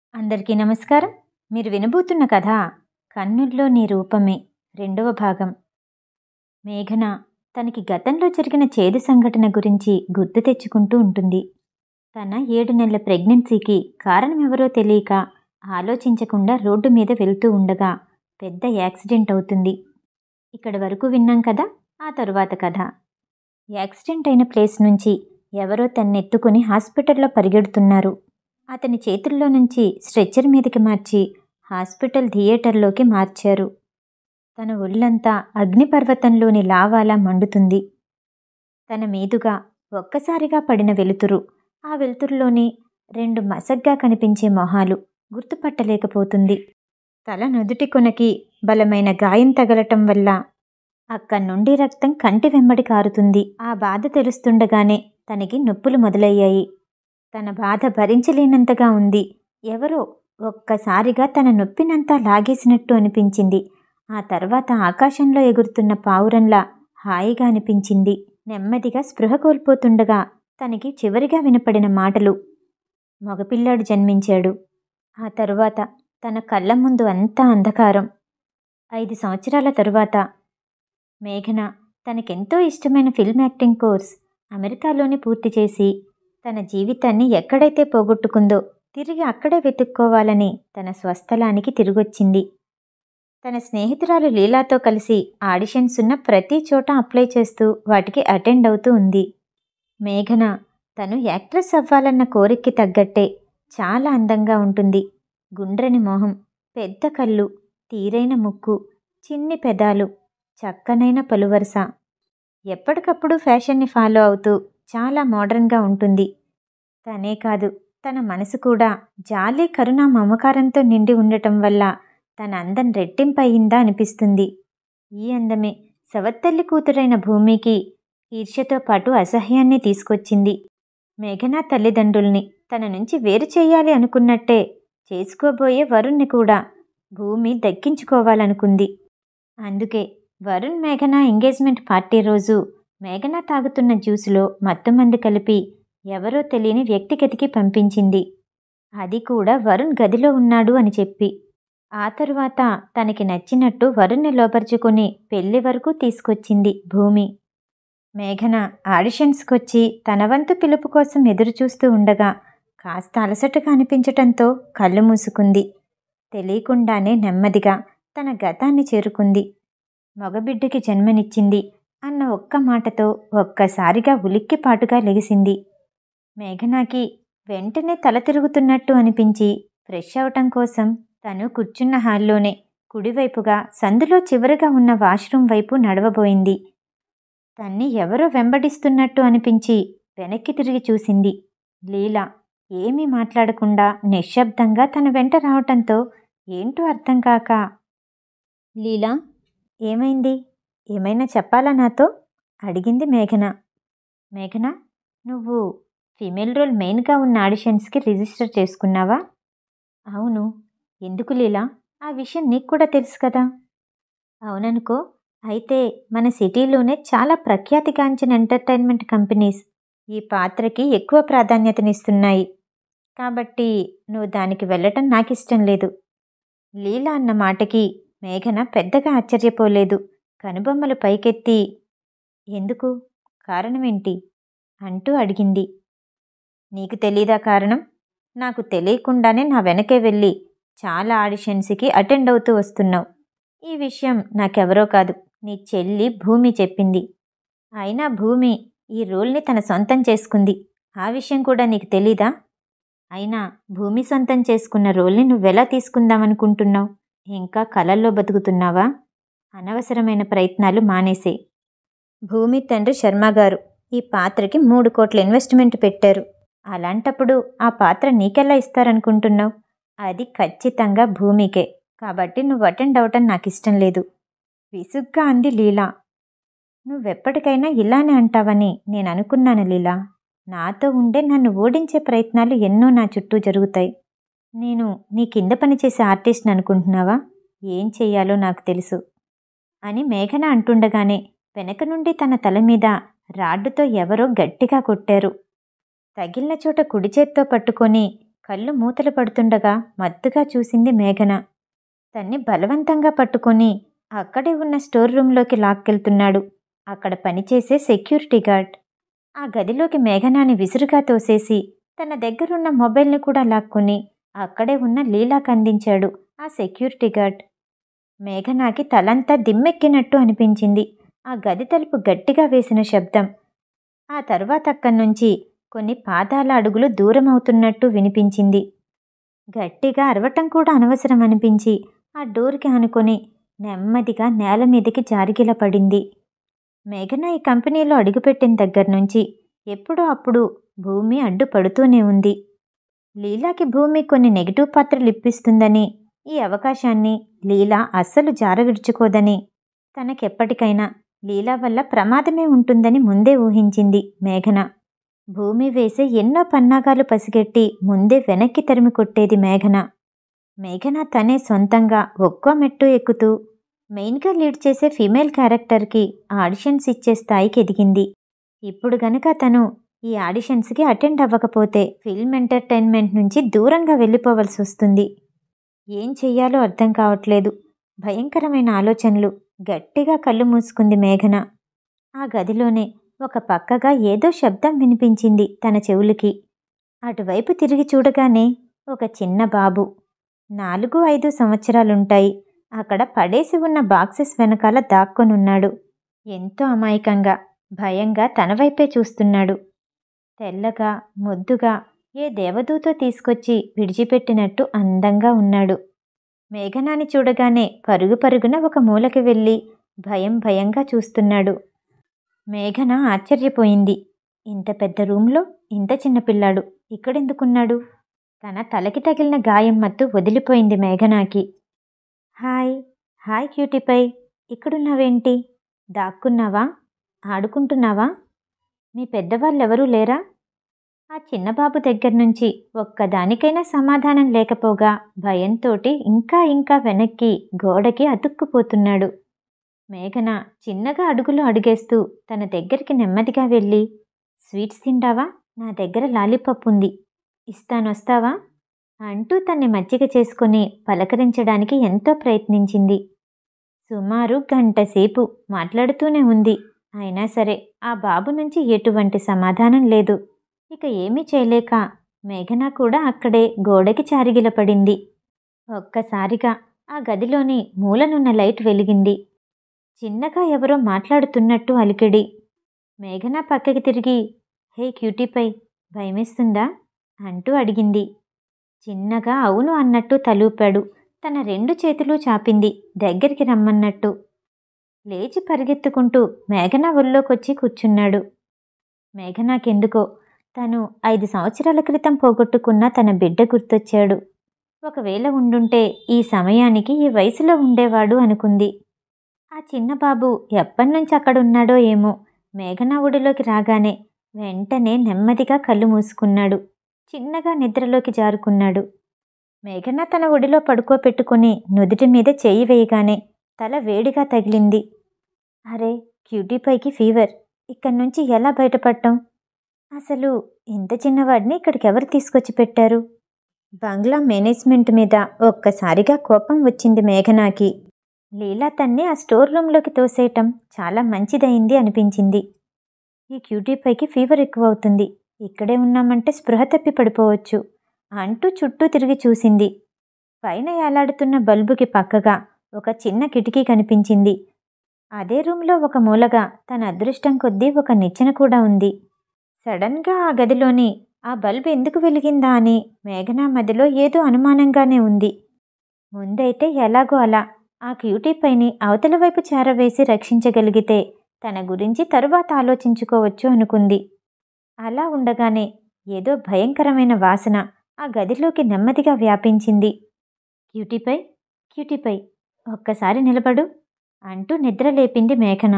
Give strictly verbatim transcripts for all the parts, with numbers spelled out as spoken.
అందరికీ నమస్కారం. మీరు వినబోతున్న కథ కన్నుల్లో నీ రూపమే రెండవ భాగం. మేఘన తనకి గతంలో జరిగిన చేదు సంఘటన గురించి గుర్తు తెచ్చుకుంటూ ఉంటుంది. తన ఏడు నెలల ప్రెగ్నెన్సీకి కారణమెవరో తెలియక ఆలోచించకుండా రోడ్డు మీద వెళ్తూ ఉండగా పెద్ద యాక్సిడెంట్ అవుతుంది. ఇక్కడి వరకు విన్నాం కదా. ఆ తరువాత కథ. యాక్సిడెంట్ అయిన ప్లేస్ నుంచి ఎవరో తన్నెత్తుకుని హాస్పిటల్లో పరిగెడుతున్నారు. అతని చేతుల్లో నుంచి స్ట్రెచ్చర్ మీదకి మార్చి హాస్పిటల్ థియేటర్లోకి మార్చారు. తన ఒళ్ళంతా అగ్నిపర్వతంలోని లావాలా మండుతుంది. తన మీదుగా ఒక్కసారిగా పడిన వెలుతురు, ఆ వెలుతురులోని రెండు మసగ్గా కనిపించే మొహాలు గుర్తుపట్టలేకపోతుంది. తల నుదుటి కొనకి బలమైన గాయం తగలటం వల్ల అక్కడి నుండి రక్తం కంటి వెంబడి కారుతుంది. ఆ బాధ తెలుస్తుండగానే తనకి నొప్పులు మొదలయ్యాయి. తన బాధ భరించలేనంతగా ఉంది. ఎవరో ఒక్కసారిగా తన నొప్పినంతా లాగేసినట్టు అనిపించింది. ఆ తర్వాత ఆకాశంలో ఎగురుతున్న పావురంలా హాయిగా అనిపించింది. నెమ్మదిగా స్పృహ కోల్పోతుండగా తనకి చివరిగా వినపడిన మాటలు, మగపిల్లాడు జన్మించాడు. ఆ తరువాత తన కళ్ళ ముందు అంతా అంధకారం. ఐదు సంవత్సరాల తరువాత మేఘన తనకెంతో ఇష్టమైన ఫిల్మ్ యాక్టింగ్ కోర్స్ అమెరికాలోనే పూర్తి చేసి తన జీవితాన్ని ఎక్కడైతే పోగొట్టుకుందో తిరిగి అక్కడే వెతుక్కోవాలని తన స్వస్థలానికి తిరిగొచ్చింది. తన స్నేహితురాలు లీలాతో కలిసి ఆడిషన్స్ ఉన్న ప్రతి చోట అప్లై చేస్తూ వాటికి అటెండ్ అవుతూ ఉంది. మేఘన తను యాక్ట్రెస్ అవ్వాలన్న కోరికకి తగ్గట్టే చాలా అందంగా ఉంటుంది. గుండ్రని మొహం, పెద్ద కళ్ళు, తీరైన ముక్కు, చిన్ని పెదాలు, చక్కనైన పలువరస. ఎప్పటికప్పుడు ఫ్యాషన్ని ఫాలో అవుతూ చాలా మోడర్న్గా ఉంటుంది. తనే కాదు, తన మనసు కూడా జాలి, కరుణ, మమకారంతో నిండి ఉండటం వల్ల తన అందం రెట్టింపయిందా అనిపిస్తుంది. ఈ అందమే సవత్తల్లి కూతురైన భూమికి ఈర్ష్యతో పాటు అసహ్యాన్ని తీసుకొచ్చింది. మేఘన తల్లిదండ్రుల్ని తన నుంచి వేరు చేయాలి అనుకున్నట్టే చేసుకోబోయే వరుణ్ణి కూడా భూమి దక్కించుకోవాలనుకుంది. అందుకే వరుణ్ మేఘన ఎంగేజ్మెంట్ పార్టీ రోజు మేఘన తాగుతున్న జ్యూసులో మత్తుమందు కలిపి ఎవరో తెలియని వ్యక్తి గదికి పంపించింది. అది కూడా వరుణ్ గదిలో ఉన్నాడు అని చెప్పి. ఆ తరువాత తనకి నచ్చినట్టు వరుణ్ని లోపరుచుకుని పెళ్లి వరకు తీసుకొచ్చింది భూమి. మేఘన ఆడిషన్స్కొచ్చి తన వంతు పిలుపు కోసం ఎదురుచూస్తూ ఉండగా కాస్త అలసటగా అనిపించటంతో కళ్ళు మూసుకుంది. తెలియకుండానే నెమ్మదిగా తన గతాన్ని చేరుకుంది. మగబిడ్డకి జన్మనిచ్చింది అన్న ఒక్క మాటతో ఒక్కసారిగా ఉలిక్కిపాటుగా లెగిసింది. మేఘనాకి వెంటనే తల తిరుగుతున్నట్టు అనిపించి ఫ్రెష్ అవటం కోసం తను కూర్చున్న హాల్లోనే కుడివైపుగా సందులో చివరగా ఉన్న వాష్రూమ్ వైపు నడవబోయింది. తన్ని ఎవరో వెంబడిస్తున్నట్టు అనిపించి వెనక్కి తిరిగి చూసింది. లీలా ఏమీ మాట్లాడకుండా నిశ్శబ్దంగా తన వెంట రావటంతో ఏంటో అర్థం కాక, లీలా ఏమైంది, ఏమైనా చెప్పాలా నాతో అడిగింది మేఘన. మేఘన, నువ్వు ఫీమేల్ రోల్ మెయిన్గా ఉన్న ఆడిషన్స్కి రిజిస్టర్ చేసుకున్నావా? అవును. ఎందుకు లీలా? ఆ విషయం నీకు కూడా తెలుసు కదా. అవుననుకో. అయితే మన సిటీలోనే చాలా ప్రఖ్యాతిగాంచిన ఎంటర్టైన్మెంట్ కంపెనీస్ ఈ పాత్రకి ఎక్కువ ప్రాధాన్యతనిస్తున్నాయి. కాబట్టి నువ్వు దానికి వెళ్ళటం నాకు ఇష్టం లేదు. లీలా అన్న మాటకి మేఘన పెద్దగా ఆశ్చర్యపోలేదు. కనుబొమ్మలు పైకెత్తి, ఎందుకు, కారణమేంటి అంటూ అడిగింది. నీకు తెలీదా కారణం? నాకు తెలియకుండానే నా వెనకే వెళ్ళి చాలా ఆడిషన్స్కి అటెండ్ అవుతూ వస్తున్నావు. ఈ విషయం నాకెవరో కాదు, నీ చెల్లి భూమి చెప్పింది. అయినా భూమి ఈ రోల్ని తన సొంతం చేసుకుంది. ఆ విషయం కూడా నీకు తెలీదా? అయినా భూమి సొంతం చేసుకున్న రోల్ని నువ్వెలా తీసుకుందామనుకుంటున్నావు? ఇంకా కలల్లో బతుకుతున్నావా? అనవసరమైన ప్రయత్నాలు మానేసే. భూమి తండ్రి శర్మగారు ఈ పాత్రకి మూడు కోట్ల ఇన్వెస్ట్మెంట్ పెట్టారు. అలాంటప్పుడు ఆ పాత్ర నీకెలా ఇస్తారనుకుంటున్నావు? అది ఖచ్చితంగా భూమికే. కాబట్టి నువ్వు అటెండ్ అవటం నాకు ఇష్టం లేదు విసుగ్గా అంది లీలా. నువ్వెప్పటికైనా ఇలానే అంటావని నేను అనుకున్నాను లీలా. నాతో ఉండే నన్ను ఓడించే ప్రయత్నాలు ఎన్నో నా చుట్టూ జరుగుతాయి. నేను నీ కింద పనిచేసే ఆర్టిస్ట్ని అనుకుంటున్నావా? ఏం చెయ్యాలో నాకు తెలుసు అని మేఘన అంటుండగానే వెనక నుండి తన తల మీద రాడ్డుతో ఎవరో గట్టిగా కొట్టారు. తగిలిన చోట కుడి చేత్తో పట్టుకొని కళ్ళు మూతలు పడుతుండగా మత్తుగా చూసింది మేఘన. తన్ని బలవంతంగా పట్టుకొని అక్కడే ఉన్న స్టోర్ రూంలోకి లాక్కెళ్తున్నాడు అక్కడ పనిచేసే సెక్యూరిటీ గార్డ్. ఆ గదిలోకి మేఘనాని విసురుగా తోసేసి తన దగ్గరున్న మొబైల్ని కూడా లాక్కొని అక్కడే ఉన్న లీలాకు అందించాడు ఆ సెక్యూరిటీ గార్డ్. మేఘనాకి తలంతా దిమ్మెక్కినట్టు అనిపించింది ఆ గది తలుపు గట్టిగా వేసిన శబ్దం. ఆ తరువాత అక్కడి నుంచి కొన్ని పాదాల అడుగులు దూరం అవుతున్నట్టు వినిపించింది. గట్టిగా అరవటం కూడా అనవసరం అనిపించి ఆ డోర్కి ఆనుకొని నెమ్మదిగా నేల మీదకి జారిగిల పడింది. మేఘన ఈ కంపెనీలో అడుగుపెట్టిన దగ్గర నుంచి ఎప్పుడో అప్పుడు భూమి అడ్డుపడుతూనే ఉంది. లీలాకి భూమి కొన్ని నెగిటివ్ పాత్రలు ఇప్పిస్తుందని, ఈ అవకాశాన్ని లీలా అస్సలు జారవిడుచుకోదని, తనకెప్పటికైనా లీలా వల్ల ప్రమాదమే ఉంటుందని ముందే ఊహించింది మేఘన. భూమి వేసే ఎన్నో పన్నాగాలు పసిగట్టి ముందే వెనక్కి తరిమి కొట్టేది మేఘన. మేఘన తనే సొంతంగా ఒక్కో మెట్టు ఎక్కుతూ మెయిన్గా లీడ్ చేసే ఫీమేల్ క్యారెక్టర్కి ఆడిషన్స్ ఇచ్చే స్థాయికి ఎదిగింది. ఇప్పుడు గనక తను ఈ ఆడిషన్స్కి అటెండ్ అవ్వకపోతే ఫిల్మ్ ఎంటర్టైన్మెంట్ నుంచి దూరంగా వెళ్ళిపోవలసి వస్తుంది. ఏం చెయ్యాలో అర్థం కావట్లేదు. భయంకరమైన ఆలోచనలు. గట్టిగా కళ్ళు మూసుకుంది మేఘన. ఆ గదిలోనే ఒక పక్కగా ఏదో శబ్దం వినిపించింది తన చెవులకి. అటువైపు తిరిగి చూడగానే ఒక చిన్న బాబు, నాలుగు ఐదు సంవత్సరాలుంటాయి, అక్కడ పడేసి ఉన్న బాక్సెస్ వెనకాల దాక్కొనున్నాడు. ఎంతో అమాయకంగా, భయంగా తన వైపే చూస్తున్నాడు. తెల్లగా, ముద్దుగా, ఏ దేవదూతో తీసుకొచ్చి విడిచిపెట్టినట్టు అందంగా ఉన్నాడు. మేఘనాని చూడగానే పరుగు పరుగున ఒక మూలకి వెళ్ళి భయం భయంగా చూస్తున్నాడు. మేఘన ఆశ్చర్యపోయింది. ఇంత పెద్ద రూంలో ఇంత చిన్నపిల్లాడు ఇక్కడెందుకున్నాడు? తన తలకి తగిలిన గాయం మత్తు వదిలిపోయింది మేఘనాకి. Hi hi క్యూటీపై, ఇక్కడున్నావేంటి? దాక్కున్నావా? ఆడుకుంటున్నావా? మీ పెద్దవాళ్ళెవరూ లేరా? ఆ చిన్నబాబు దగ్గర నుంచి ఒక్కదానికైనా సమాధానం లేకపోగా భయంతోటి ఇంకా ఇంకా వెనక్కి గోడకి అతుక్కుపోతున్నాడు. మేఘన చిన్నగా అడుగులు అడుగేస్తూ తన దగ్గరికి నెమ్మదిగా వెళ్ళి, స్వీట్స్ తింటావా? నా దగ్గర లాలీపాప్ ఉంది, ఇస్తానొస్తావా? అంటూ తన్ని మజ్జిగ చేసుకుని పలకరించడానికి ఎంతో ప్రయత్నించింది. సుమారు గంటసేపు మాట్లాడుతూనే ఉంది. అయినా సరే ఆ బాబు నుంచి ఎటువంటి సమాధానం లేదు. ఇక ఏమీ చేయలేక మేఘన కూడా అక్కడే గోడకి చారిగిలపడింది. ఒక్కసారిగా ఆ గదిలోని మూలనున్న లైట్ వెలిగింది. చిన్నగా ఎవరో మాట్లాడుతున్నట్టు అలికిడి. మేఘన పక్కకి తిరిగి, హే క్యూటీపై, భయమేస్తుందా అంటూ అడిగింది. చిన్నగా అవును అన్నట్టు తలూపాడు. తన రెండు చేతులు చాపింది దగ్గరికి రమ్మన్నట్టు. లేచి పరిగెత్తుకుంటూ మేఘన ఒళ్ళోకొచ్చి కూర్చున్నాడు. మేఘనాకెందుకో తను ఐదు సంవత్సరాల క్రితం పోగొట్టుకున్న తన బిడ్డ గుర్తొచ్చాడు. ఒకవేళ ఉండుంటే ఈ సమయానికి ఈ వయసులో ఉండేవాడు అనుకుంది. ఆ చిన్నబాబు ఎప్పటినుంచి అక్కడున్నాడో ఏమో. మేఘన ఒడిలోకి రాగానే వెంటనే నెమ్మదిగా కళ్ళు మూసుకున్నాడు. చిన్నగా నిద్రలోకి జారుకున్నాడు. మేఘన తన ఒడిలో పడుకోపెట్టుకుని నుదుటి మీద చెయ్యి వేయగానే తల వేడిగా తగిలింది. అరే, క్యూటీపైకి ఫీవర్, ఇక్కడి నుంచి ఎలా బయటపడటం? అసలు ఇంత చిన్నవాడిని ఇక్కడికి ఎవరు తీసుకొచ్చి పెట్టారు? బంగ్లా మేనేజ్మెంట్ మీద ఒక్కసారిగా కోపం వచ్చింది మేఘనాకి. లీలా తన్ని ఆ స్టోర్ రూంలోకి తోసేయటం చాలా మంచిదయింది అనిపించింది. ఈ క్యూటీపైకి ఫీవర్ ఎక్కువ అవుతుంది, ఇక్కడే ఉన్నామంటే స్పృహ తప్పి పడిపోవచ్చు అంటూ చుట్టూ తిరిగి చూసింది. పైన ఏలాడుతున్న బల్బుకి పక్కగా ఒక చిన్న కిటికీ కనిపించింది. అదే రూంలో ఒక మూలగా తన అదృష్టం కొద్దీ ఒక నిచ్చెన కూడా ఉంది. సడన్గా ఆ గదిలోని ఆ బల్బ్ ఎందుకు వెలిగిందా అని మేఘన మదిలో ఏదో అనుమానంగానే ఉంది. ముందైతే ఎలాగో అలా ఆ క్యూటీపైని అవతల వైపు చేరవేసి రక్షించగలిగితే తన గురించి తరువాత ఆలోచించుకోవచ్చు అనుకుంది. అలా ఉండగానే ఏదో భయంకరమైన వాసన ఆ గదిలోకి నెమ్మదిగా వ్యాపించింది. క్యూటీపై, క్యూటీపై, ఒక్కసారి నిలబడు అంటూ నిద్రలేపింది మేఘన.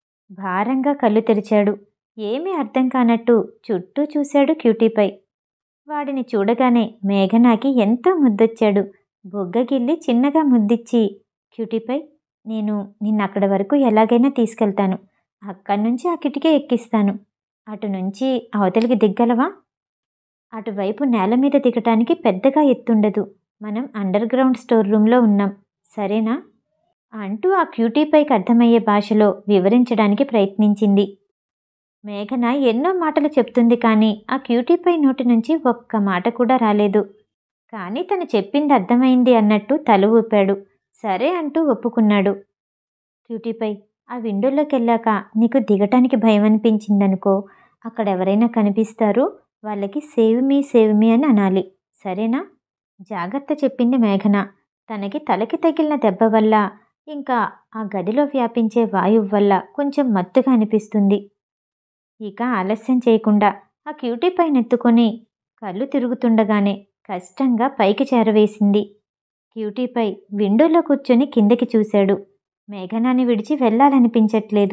భారంగా కళ్ళు తెరిచాడు. ఏమీ అర్థం కానట్టు చుట్టూ చూశాడు క్యూటీపై. వాడిని చూడగానే మేఘనాకి ఎంతో ముద్దొచ్చాడు. బొగ్గగిల్లి చిన్నగా ముద్దిచ్చి, క్యూటీపై, నేను నిన్నక్కడి వరకు ఎలాగైనా తీసుకెళ్తాను. అక్కడి నుంచి ఆ కిటికీ ఎక్కిస్తాను. అటు నుంచి అవతలికి దిగ్గలవా? అటువైపు నేల మీద దిగటానికి పెద్దగా ఎత్తుండదు. మనం అండర్ గ్రౌండ్ స్టోర్ రూమ్లో ఉన్నాం, సరేనా అంటూ ఆ క్యూటీపైకి అర్థమయ్యే భాషలో వివరించడానికి ప్రయత్నించింది. మేఘన ఎన్నో మాటలు చెప్తుంది, కానీ ఆ క్యూటీపై నోటి నుంచి ఒక్క మాట కూడా రాలేదు. కానీ తను చెప్పింది అర్థమైంది అన్నట్టు తల ఊపాడు. సరే అంటూ ఒప్పుకున్నాడు. క్యూటీపై, ఆ విండోలోకి వెళ్ళాక నీకు దిగటానికి భయం అనిపించిందనుకో, అక్కడ ఎవరైనా కనిపిస్తారు, వాళ్ళకి సేవ్ మీ సేవ్ మీ అని అనాలి, సరేనా? జాగ్రత్త చెప్పింది మేఘన. తనకి తలకి తగిలిన దెబ్బ వల్ల, ఇంకా ఆ గదిలో వ్యాపించే వాయువు వల్ల కొంచెం మత్తుగా అనిపిస్తుంది. ఇక ఆలస్యం చేయకుండా ఆ క్యూటీపై నెత్తుకొని కళ్ళు తిరుగుతుండగానే కష్టంగా పైకి చేరవేసింది. క్యూటీపై విండోలో కూర్చొని కిందకి చూశాడు. మేఘనాని విడిచి వెళ్ళాలనిపించట్లేదు.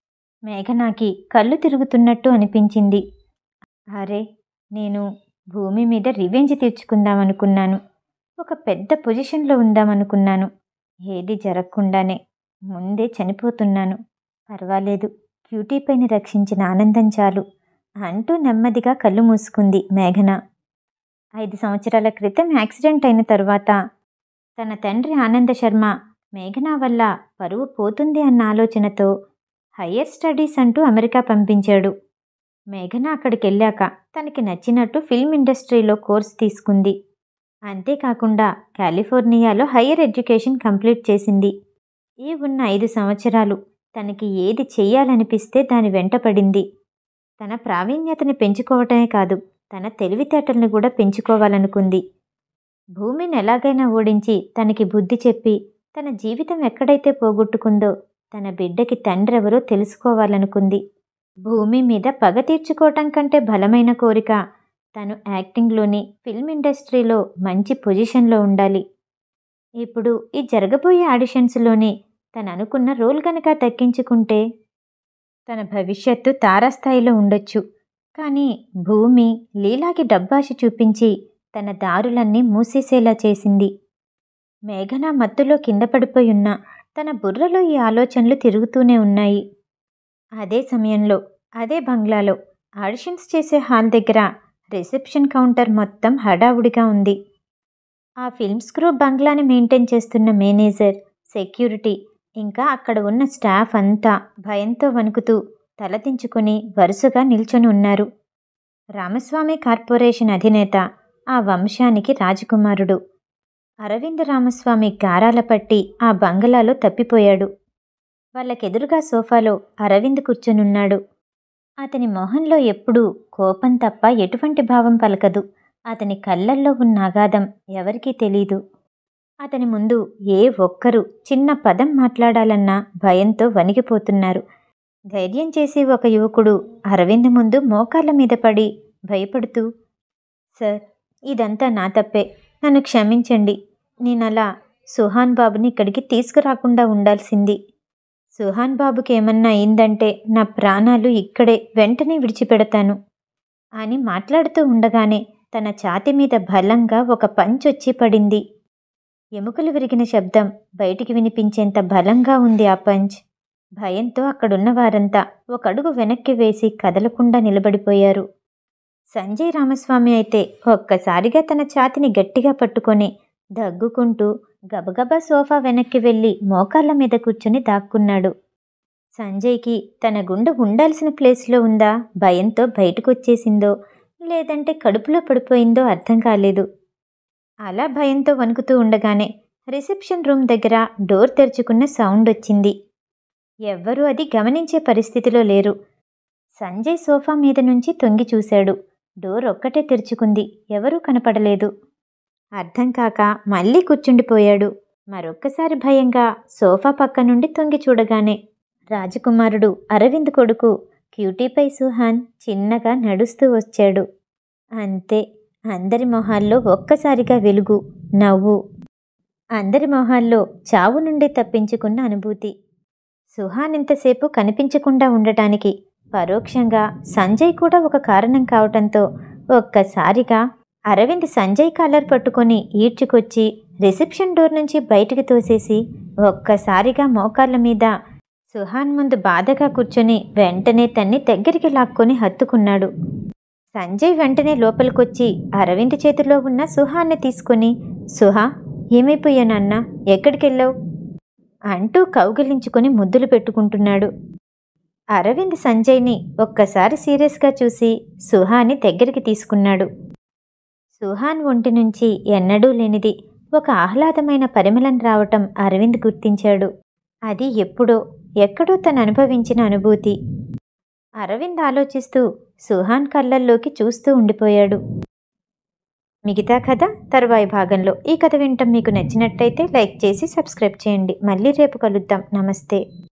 మేఘనాకి కళ్ళు తిరుగుతున్నట్టు అనిపించింది. అరే, నేను భూమి మీద రివెంజ్ తీర్చుకుందామనుకున్నాను, ఒక పెద్ద పొజిషన్లో ఉందామనుకున్నాను. ఏది జరగకుండానే ముందే చనిపోతున్నాను. పర్వాలేదు, క్యూటీపైని రక్షించిన ఆనందం చాలు అంటూ నెమ్మదిగా కళ్ళు మూసుకుంది మేఘన. ఐదు సంవత్సరాల క్రితం యాక్సిడెంట్ అయిన తరువాత తన తండ్రి ఆనంద శర్మ మేఘన వల్ల పరువు పోతుంది అన్న ఆలోచనతో హయ్యర్ స్టడీస్ అంటూ అమెరికా పంపించాడు. మేఘన అక్కడికి వెళ్ళాక తనకి నచ్చినట్టు ఫిల్మ్ ఇండస్ట్రీలో కోర్స్ తీసుకుంది. అంతేకాకుండా కాలిఫోర్నియాలో హయ్యర్ ఎడ్యుకేషన్ కంప్లీట్ చేసింది. ఈ ఉన్న ఐదు సంవత్సరాలు తనకి ఏది చెయ్యాలనిపిస్తే దాని వెంట పడింది. తన ప్రావీణ్యతని పెంచుకోవటమే కాదు, తన తెలివితేటల్ని కూడా పెంచుకోవాలనుకుంది. భూమిని ఎలాగైనా ఓడించి తనకి బుద్ధి చెప్పి తన జీవితం ఎక్కడైతే పోగొట్టుకుందో తన బిడ్డకి తండ్రెవరో తెలుసుకోవాలనుకుంది. భూమి మీద పగ తీర్చుకోవటం కంటే బలమైన కోరిక తను యాక్టింగ్లోని, ఫిల్మ్ ఇండస్ట్రీలో మంచి పొజిషన్లో ఉండాలి. ఇప్పుడు ఈ జరగబోయే ఆడిషన్స్లోని తను అనుకున్న రోల్ కనుక దక్కించుకుంటే తన భవిష్యత్తు తారాస్థాయిలో ఉండొచ్చు. కానీ భూమి లీలాకి డబ్బాషి చూపించి తన దారులన్నీ మూసేసేలా చేసింది. మేఘన మత్తులో కింద పడిపోయున్న తన బుర్రలో ఈ ఆలోచనలు తిరుగుతూనే ఉన్నాయి. అదే సమయంలో అదే బంగ్లాలో ఆడిషన్స్ చేసే హాల్ దగ్గర రిసెప్షన్ కౌంటర్ మొత్తం హడావుడిగా ఉంది. ఆ ఫిల్మ్ స్క్రూ బంగ్లాని మెయింటైన్ చేస్తున్న మేనేజర్, సెక్యూరిటీ, ఇంకా అక్కడ ఉన్న స్టాఫ్ అంతా భయంతో వణుకుతూ తలదించుకుని వరుసగా నిల్చొని ఉన్నారు. రామస్వామి కార్పొరేషన్ అధినేత, ఆ వంశానికి రాజకుమారుడు అరవింద్ రామస్వామి గారాల పట్టి ఆ బంగళాలో తప్పిపోయాడు. వాళ్ళకెదురుగా సోఫాలో అరవింద్ కూర్చునున్నాడు. అతని మొహంలో ఎప్పుడూ కోపం తప్ప ఎటువంటి భావం పలకదు. అతని కళ్ళల్లో ఉన్న అగాధం ఎవరికీ తెలీదు. అతని ముందు ఏ ఒక్కరూ చిన్న పదం మాట్లాడాలన్నా భయంతో వణికిపోతున్నారు. ధైర్యం చేసి ఒక యువకుడు అరవింద్ ముందు మోకాళ్ళ మీద పడి భయపడుతూ, సార్, ఇదంతా నా తప్పే, నన్ను క్షమించండి. నేనలా సుహాన్ బాబుని ఇక్కడికి తీసుకురాకుండా ఉండాల్సింది. సుహాన్ బాబుకి ఏమన్నా అయిందంటే నా ప్రాణాలు ఇక్కడే వెంటనే విడిచిపెడతాను అని మాట్లాడుతూ ఉండగానే తన ఛాతి మీద బలంగా ఒక పంచొచ్చి పడింది. ఎముకలు విరిగిన శబ్దం బయటికి వినిపించేంత బలంగా ఉంది ఆ పంచ్. భయంతో అక్కడున్న వారంతా ఒక అడుగు వెనక్కి వేసి కదలకుండా నిలబడిపోయారు. సంజయ్ రామస్వామి అయితే ఒక్కసారిగా తన ఛాతిని గట్టిగా పట్టుకొని దగ్గుకుంటూ గబగబా సోఫా వెనక్కి వెళ్ళి మోకాళ్ళ మీద కూర్చుని దాక్కున్నాడు. సంజయ్కి తన గుండె ఉండాల్సిన ప్లేస్లో ఉందా, భయంతో బయటకు వచ్చేసిందో, లేదంటే కడుపులో పడిపోయిందో అర్థం కాలేదు. అలా భయంతో వణుకుతూ ఉండగానే రిసెప్షన్ రూమ్ దగ్గర డోర్ తెరుచుకున్న సౌండ్ వచ్చింది. ఎవ్వరూ అది గమనించే పరిస్థితిలో లేరు. సంజయ్ సోఫా మీద నుంచి తొంగి చూశాడు. డోర్ ఒక్కటే తెరుచుకుంది, ఎవరూ కనపడలేదు. అర్థం కాక మళ్ళీ కూర్చుండిపోయాడు. మరొక్కసారి భయంగా సోఫా పక్క నుండి తొంగి చూడగానే రాజకుమారుడు అరవింద్ కొడుకు క్యూటీపై సుహాన్ చిన్నగా నడుస్తూ వచ్చాడు. అంతే, అందరి మొహాల్లో ఒక్కసారిగా వెలుగు, నవ్వు. అందరి మొహాల్లో చావు నుండి తప్పించుకున్న అనుభూతి. సుహాన్ ఇంతసేపు కనిపించకుండా ఉండటానికి పరోక్షంగా సంజయ్ కూడా ఒక కారణం కావటంతో ఒక్కసారిగా అరవింద్ సంజయ్ కాలర్ పట్టుకొని ఈడ్చుకొచ్చి రిసెప్షన్ డోర్ నుంచి బయటికి తోసేసి ఒక్కసారిగా మోకాళ్ళ మీద సుహాన్ ముందు బాధగా కూర్చొని వెంటనే తన్ని దగ్గరికి లాక్కొని హత్తుకున్నాడు. సంజయ్ వెంటనే లోపలికొచ్చి అరవింద్ చేతిలో ఉన్న సుహాన్ని తీసుకుని, సుహా, ఏమైపోయానన్నా, ఎక్కడికెళ్ళావు అంటూ కౌగిలించుకుని ముద్దులు పెట్టుకుంటున్నాడు. అరవింద్ సంజయ్ని ఒక్కసారి సీరియస్గా చూసి సుహాని దగ్గరికి తీసుకున్నాడు. సుహాన్ ఒంటి నుంచి ఎన్నడూ లేనిది ఒక ఆహ్లాదమైన పరిమళం రావటం అరవింద్ గుర్తించాడు. అది ఎప్పుడో ఎక్కడో తను అనుభవించిన అనుభూతి. అరవింద్ ఆలోచిస్తూ సుహాన్ కళ్ళల్లోకి చూస్తూ ఉండిపోయాడు. మిగతా కథ తరువాయి భాగంలో. ఈ కథ వినటం మీకు నచ్చినట్టయితే లైక్ చేసి సబ్స్క్రైబ్ చేయండి. మళ్ళీ రేపు కలుద్దాం. నమస్తే.